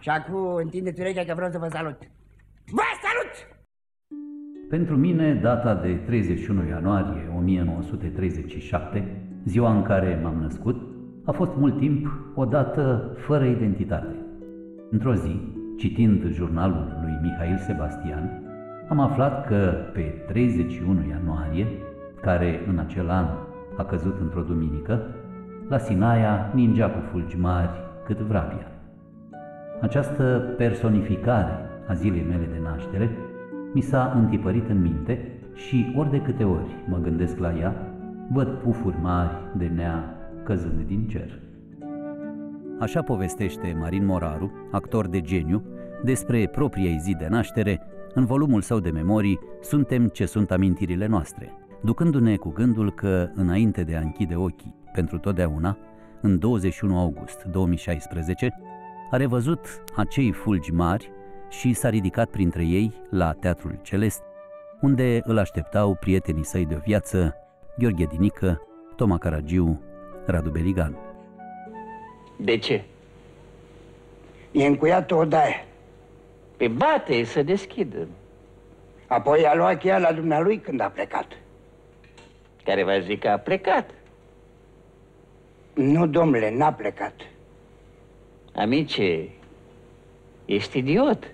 Și acum întindeți urechea că vreau să vă salut. Vă salut! Pentru mine, data de 31 ianuarie 1937, ziua în care m-am născut, a fost mult timp o dată fără identitate. Într-o zi, citind jurnalul lui Mihail Sebastian, am aflat că pe 31 ianuarie, care în acel an a căzut într-o duminică, la Sinaia ningea cu fulgi mari cât vrabia. Această personificare a zilei mele de naștere mi s-a întipărit în minte și ori de câte ori mă gândesc la ea, văd pufuri mari de nea căzând din cer. Așa povestește Marin Moraru, actor de geniu, despre propria zi de naștere în volumul său de memorii Suntem ce sunt amintirile noastre, ducându-ne cu gândul că, înainte de a închide ochii pentru totdeauna, în 21 august 2016, a revăzut acei fulgi mari și s-a ridicat printre ei la Teatrul Celest, unde îl așteptau prietenii săi de o viață, Gheorghe Dinică, Toma Caragiu, Radu Beligan. De ce? E încuiat o odaie. Pe bate să deschidă. Apoi a luat cheia la dumnealui când a plecat. Care va zic că a plecat? Nu, domnule, n-a plecat. Amice, ești idiot.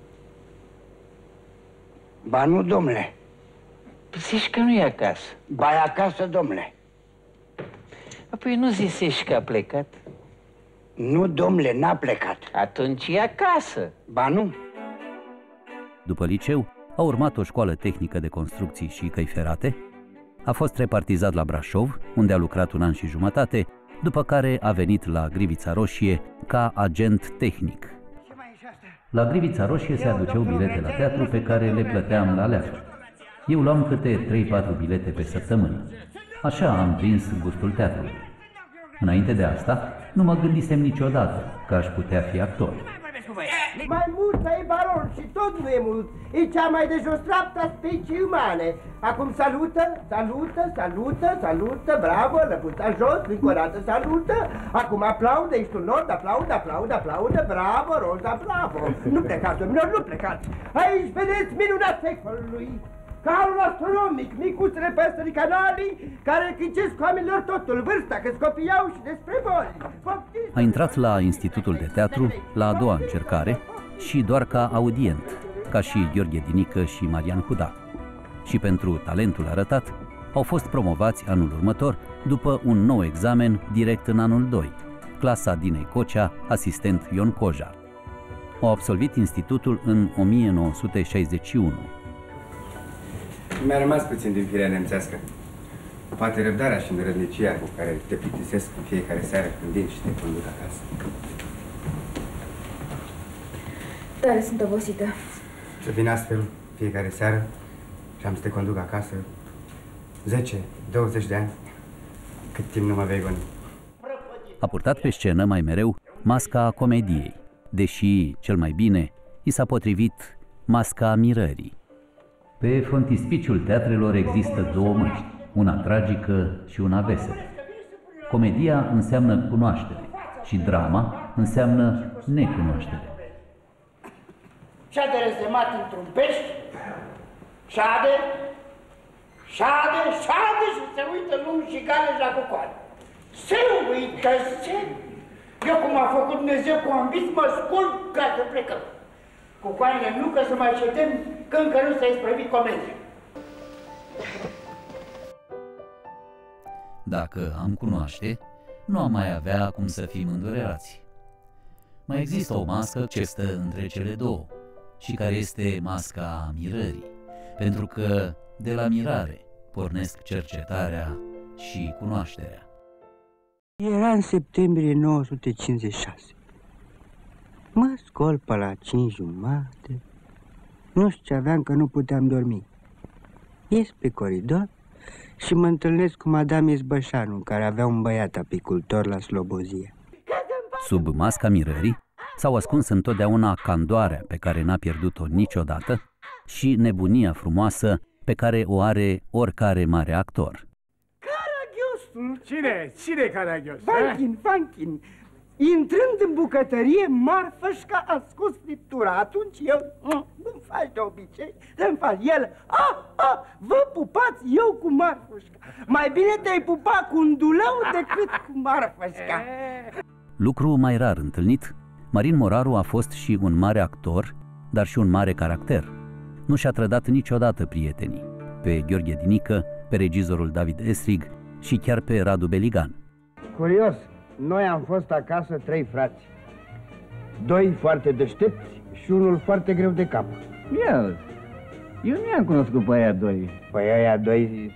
Ba nu, domnule. Zici că nu e acasă. Ba e acasă, domnule. Apoi nu zisești că a plecat? Nu, domnule, n-a plecat. Atunci e acasă. Ba nu. După liceu, a urmat o școală tehnică de construcții și căi ferate, a fost repartizat la Brașov, unde a lucrat 1 an și jumătate, după care a venit la Grivița Roșie ca agent tehnic. La Grivița Roșie se aduceau bilete la teatru pe care le plăteam la leafă. Eu luam câte 3-4 bilete pe săptămână. Așa am prins gustul teatrului. Înainte de asta, nu mă gândisem niciodată că aș putea fi actor. Mai mult ai baron și tot nu e mult. E cea mai de jos treapta specii umane. Acum salută, salută, salută, salută, bravo, lăpuța jos, încă o dată salută. Acum aplaudă, ești un nord, aplaudă, aplaudă, aplaudă, bravo, Roza, bravo. Nu plecați, domnilor, nu plecați. Aici vedeți minunat secolului. Carul astronomic, micuțele păsări canalii, care ghicesc oamenilor totul, vârsta, că scopiau și despre boli. A intrat la Institutul de Teatru la a doua încercare și doar ca audient, ca și Gheorghe Dinică și Marian Huda. Și pentru talentul arătat, au fost promovați anul următor, după un nou examen direct în anul 2, clasa Dinei Cocea, asistent Ion Coja. Au absolvit institutul în 1961. Mi-a rămas puțin din firea nemțească. Poate răbdarea și îndrăznicia cu care te plictisesc în fiecare seară când vin și te conduc acasă. Tare sunt obosită. Să vin astfel fiecare seară și am să te conduc acasă 10-20 de ani, cât timp nu mă vei goni. A purtat pe scenă mai mereu masca comediei, deși, cel mai bine, i s-a potrivit masca mirării. Pe frontispiciul teatrelor există două măști, una tragică și una veselă. Comedia înseamnă cunoaștere și drama înseamnă necunoaștere. Șade rezemat într-un pești, șade și se uită lung și gale la cucoane. Se uită, eu cum a făcut Dumnezeu cu ambis, mă scol ca să plecăm. Cucoanele nu că să mai ședem, că încă nu s-a isprăvit comedia. Dacă am cunoaște, nu am mai avea cum să fim îndurerați. Mai există o mască ce stă între cele două și care este masca mirării, pentru că de la mirare pornesc cercetarea și cunoașterea. Era în septembrie 1956. Mă scol pe la 5:30. Nu știu ce aveam, că nu puteam dormi. Ies pe coridor și mă întâlnesc cu Madame Izbășanu, care avea un băiat apicultor la Slobozia. Sub masca mirării s-au ascuns întotdeauna candoarea pe care n-a pierdut-o niciodată și nebunia frumoasă pe care o are oricare mare actor. Caragiosul! Cine? Cine Caragios? Vanchin! Intrând în bucătărie, Marfășca a scos friptura. Atunci eu, nu faci de obicei, să-mi faci el. Vă pupați eu cu Marfășca. Mai bine te-ai pupa cu un dulău decât cu Marfășca. Lucru mai rar întâlnit, Marin Moraru a fost și un mare actor, dar și un mare caracter. Nu și-a trădat niciodată prietenii, pe Gheorghe Dinică, pe regizorul David Esrig și chiar pe Radu Beligan. Curios, noi am fost acasă 3 frați. 2 foarte deștepți și unul foarte greu de cap. Eu nu i-am cunoscut pe aia 2. Păi aia 2...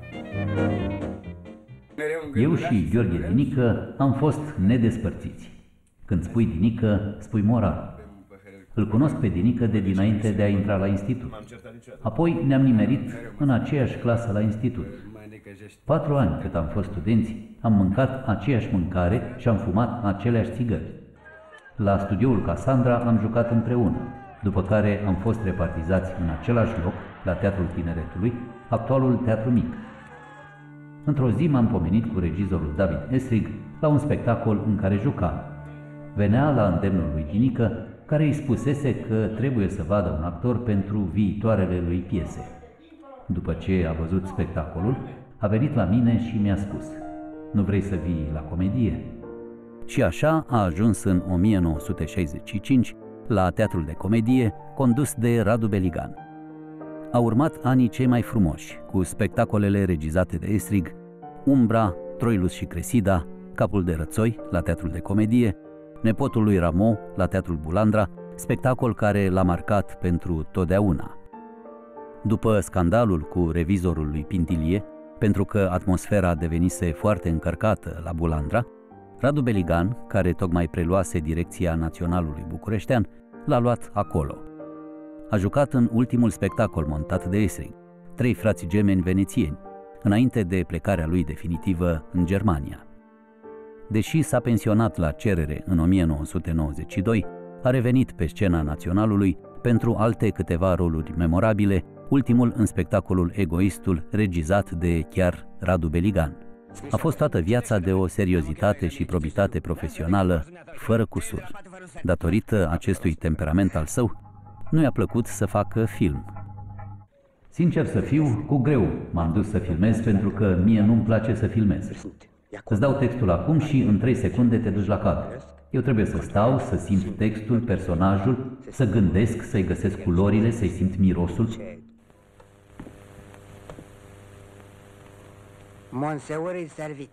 Eu și Gheorghe Dinică am fost nedespărțiți. Când spui Dinică, spui Moraru. Îl cunosc pe Dinică de dinainte de a intra la institut. Apoi ne-am nimerit în aceeași clasă la institut. 4 ani cât am fost studenți, am mâncat aceeași mâncare și am fumat aceleași țigări. La studioul Casandra am jucat împreună, după care am fost repartizați în același loc, la Teatrul Tineretului, actualul Teatru Mic. Într-o zi m-am pomenit cu regizorul David Esrig la un spectacol în care jucam. Venea la îndemnul lui Dinică, care îi spusese că trebuie să vadă un actor pentru viitoarele lui piese. După ce a văzut spectacolul, a venit la mine și mi-a spus: nu vrei să vii la comedie? Și așa a ajuns în 1965 la Teatrul de Comedie, condus de Radu Beligan. Au urmat anii cei mai frumoși, cu spectacolele regizate de Esrig, Umbra, Troilus și Cresida, Capul de Rățoi la Teatrul de Comedie, Nepotul lui Rameau la Teatrul Bulandra, spectacol care l-a marcat pentru totdeauna. După scandalul cu revizorul lui Pintilie, pentru că atmosfera devenise foarte încărcată la Bulandra, Radu Beligan, care tocmai preluase direcția Naționalului Bucureștean, l-a luat acolo. A jucat în ultimul spectacol montat de Esrig, 3 frați gemeni venețieni, înainte de plecarea lui definitivă în Germania. Deși s-a pensionat la cerere în 1992, a revenit pe scena Naționalului pentru alte câteva roluri memorabile, ultimul în spectacolul Egoistul, regizat de chiar Radu Beligan. A fost toată viața de o seriozitate și probitate profesională, fără cusur. Datorită acestui temperament al său, nu i-a plăcut să facă film. Sincer să fiu, cu greu m-am dus să filmez pentru că mie nu-mi place să filmez. Îți dau textul acum și în 3 secunde te duci la cadru. Eu trebuie să stau, să simt textul, personajul, să gândesc, să-i găsesc culorile, să-i simt mirosul. Monseor servit.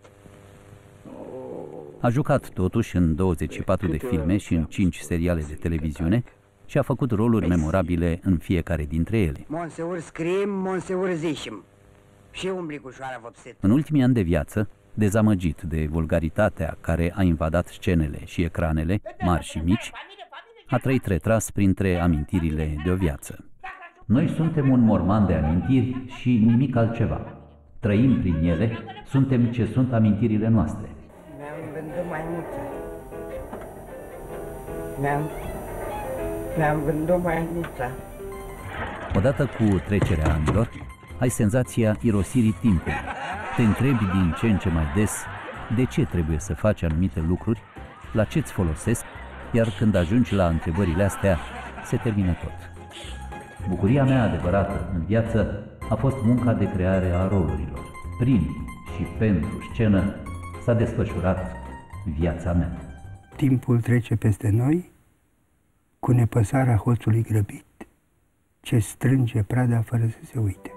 A jucat totuși în 24 de filme și în 5 seriale de televiziune și a făcut roluri memorabile în fiecare dintre ele. Monseor scriem, monseor zicem. Și umblicușoara vopsit. În ultimii ani de viață, dezamăgit de vulgaritatea care a invadat scenele și ecranele, mari și mici, a trăit retras printre amintirile de o viață. Noi suntem un morman de amintiri și nimic altceva. Trăim prin ele, suntem ce sunt amintirile noastre. Mi-am vândut maimuța. Mi-am vândut maimuța. Odată cu trecerea anilor, ai senzația irosirii timpului. Te întrebi din ce în ce mai des de ce trebuie să faci anumite lucruri, la ce îți folosesc, iar când ajungi la întrebările astea, se termină tot. Bucuria mea adevărată în viață a fost munca de creare a rolurilor. Prin și pentru scenă s-a desfășurat viața mea. Timpul trece peste noi cu nepăsarea hoțului grăbit, ce strânge prada fără să se uite.